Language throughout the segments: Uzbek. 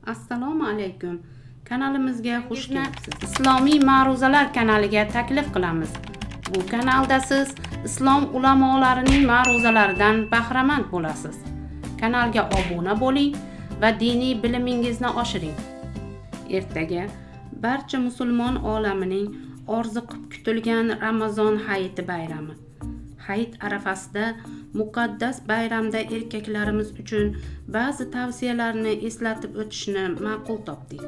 Assalomu alaykum. Kanalimizga xush kelibsiz. Islomiy ma'ruzalar kanaliga taklif qilamiz. Bu kanalda siz islom ulamolarining ma'ruzalaridan bahramand bo'lasiz. Kanalga obuna bo'ling va diniy bilimingizni oshiring. Ertaga barcha musulmon olamining orziqib kutilgan Ramazon hayiti bayrami. Hayit arafasida muqaddas bayramda erkaklarimiz uchun ba'zi tavsiyalarni eslatib o'tishni ma'qul topdik.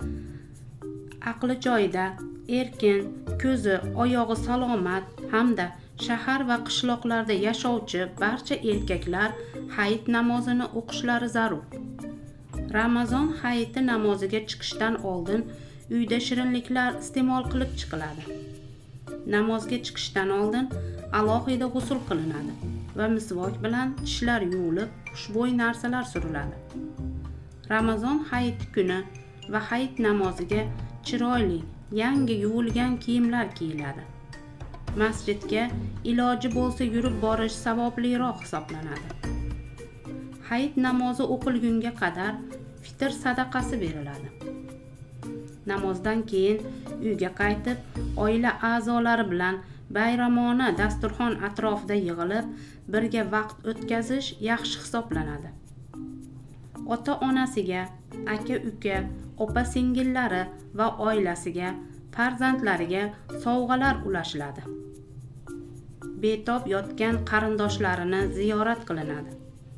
Aqli joyida, erkin, ko'zi, oyog'i salomat hamda shahar va qishloqlarda yashovchi barcha erkaklar hayit namozini o'qishlari zarur. Ramazon hayiti namoziga chiqishdan oldin uyda shirinliklar iste'mol qilib chiqiladi. Namozga chiqishdan oldin alohida g'usl qilinadi va misvok bilan tishlar yuvilib, xushbo'y narsalar suriladi. Ramazon hayiti kuni va hayit namoziga chiroyli, yangi yuvilgan kiyimlar kiyiladi. Masjidga iloji bo'lsa yurib borish savobliroq hisoblanadi. Hayit namozi o'qilgunga qadar fitr sadaqasi beriladi. Namozdan keyin uyga qaytib, oila a'zolari bilan bayramona dasturxon atrofida yig'ilib, birga vaqt o'tkazish yaxshi hisoblanadi. Ota-onasiga, aka-uka, opa-singillari va oilasiga, farzandlariga sovg'alar ulashiladi. Betob yotgan qarindoshlarini ziyorat qilinadi.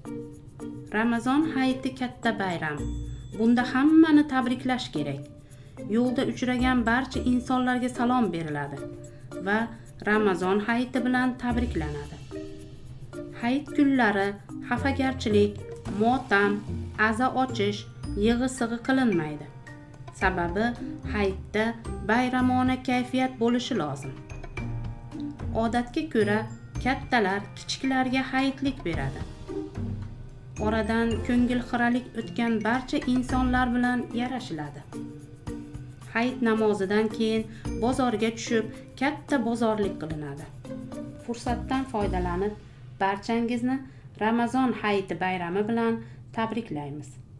Ramazon hayiti katta bayram. Bunda hammani tabriklash kerak. Yo'lda uchragan barcha insonlarga salom beriladi va Ramazon hayiti bilan tabriklanadi. Hayit kunlari xafagarchilik, motam, aza ochish, yig'i-sig'i qilinmaydi. Sababi hayitda bayramona kayfiyat bo'lishi lozim. Odatga ko'ra kattalar kichiklarga hayitlik beradi. Oradan ko'ngilxiralik o'tgan barcha insonlar bilan yarashiladi. Hayit namozidan keyin bozorga tushib, katta bozorlik qilinadi. Fursatdan foydalanib, barchangizni Ramazon hayiti bayrami bilan tabriklaymiz.